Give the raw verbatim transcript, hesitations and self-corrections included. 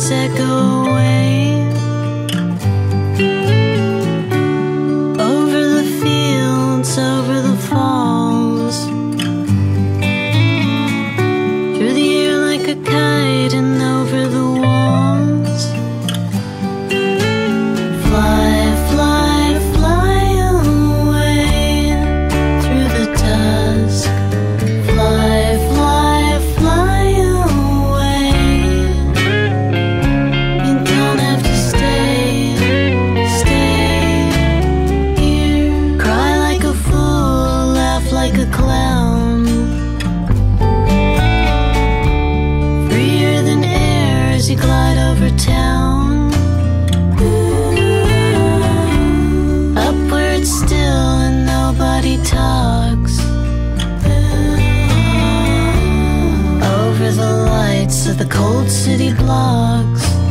eyes echo away over the fields, over the falls, through the air like a kite and over the walls. Fly, fly, fly away through the dusk. Fly, fly, fly away. You don't have to stay, stay here. Cry like a fool, laugh like a clown. Freer than air as you glide over town. Upward still and nobody talks. Over the lights of the cold city blocks.